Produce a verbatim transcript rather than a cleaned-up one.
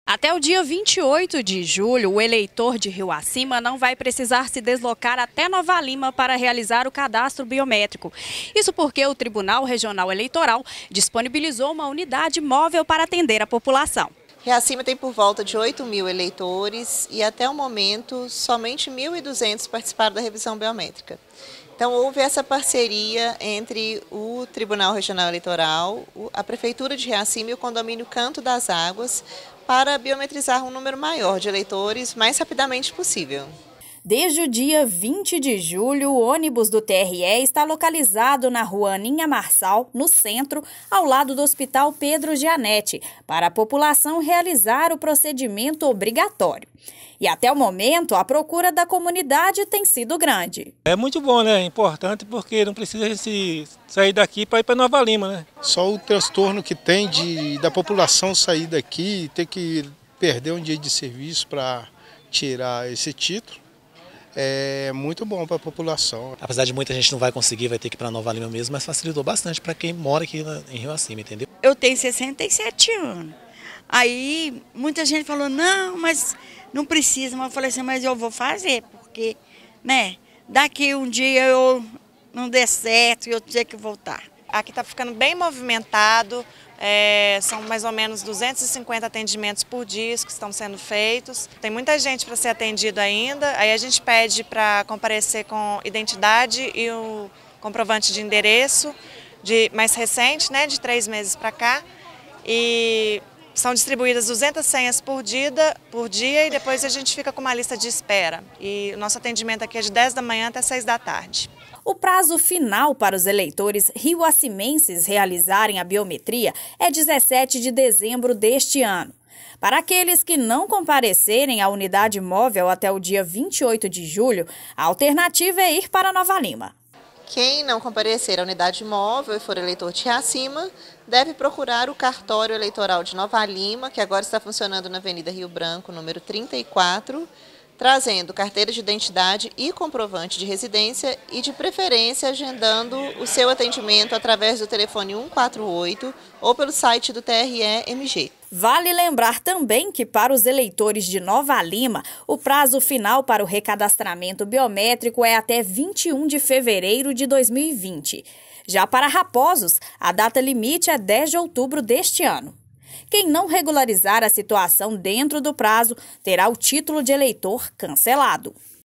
Até o dia vinte e oito de julho, o eleitor de Rio Acima não vai precisar se deslocar até Nova Lima para realizar o cadastro biométrico. Isso porque o Tribunal Regional Eleitoral disponibilizou uma unidade móvel para atender a população. Rio Acima tem por volta de oito mil eleitores e até o momento somente mil e duzentos participaram da revisão biométrica. Então houve essa parceria entre o Tribunal Regional Eleitoral, a Prefeitura de Rio Acima e o condomínio Canto das Águas para biometrizar um número maior de eleitores mais rapidamente possível. Desde o dia vinte de julho, o ônibus do T R E está localizado na rua Aninha Marçal, no centro, ao lado do Hospital Pedro Gianetti, para a população realizar o procedimento obrigatório. E até o momento, a procura da comunidade tem sido grande. É muito bom, né? É importante porque não precisa se sair daqui para ir para Nova Lima, né? Só o transtorno que tem de, da população sair daqui e ter que perder um dia de serviço para tirar esse título. É muito bom para a população. Apesar de muita gente não vai conseguir, vai ter que ir para Nova Lima mesmo, mas facilitou bastante para quem mora aqui em Rio Acima, entendeu? Eu tenho sessenta e sete anos. Aí muita gente falou, não, mas não precisa. Mas eu falei assim, mas eu vou fazer, porque, né, daqui um dia eu não der certo e eu ter que voltar. Aqui está ficando bem movimentado, é, são mais ou menos duzentos e cinquenta atendimentos por dia que estão sendo feitos. Tem muita gente para ser atendido ainda, aí a gente pede para comparecer com identidade e o comprovante de endereço de mais recente, né, de três meses para cá. E são distribuídas duzentas senhas por dia, por dia e depois a gente fica com uma lista de espera. E o nosso atendimento aqui é de dez da manhã até seis da tarde. O prazo final para os eleitores rioacimenses realizarem a biometria é dezessete de dezembro deste ano. Para aqueles que não comparecerem à unidade móvel até o dia vinte e oito de julho, a alternativa é ir para Nova Lima. Quem não comparecer à unidade móvel e for eleitor de Rio Acima, deve procurar o cartório eleitoral de Nova Lima, que agora está funcionando na Avenida Rio Branco, número trinta e quatro, trazendo carteira de identidade e comprovante de residência e, de preferência, agendando o seu atendimento através do telefone um quatro oito ou pelo site do T R E M G. Vale lembrar também que, para os eleitores de Nova Lima, o prazo final para o recadastramento biométrico é até vinte e um de fevereiro de dois mil e vinte. Já para Raposos, a data limite é dez de outubro deste ano. Quem não regularizar a situação dentro do prazo terá o título de eleitor cancelado.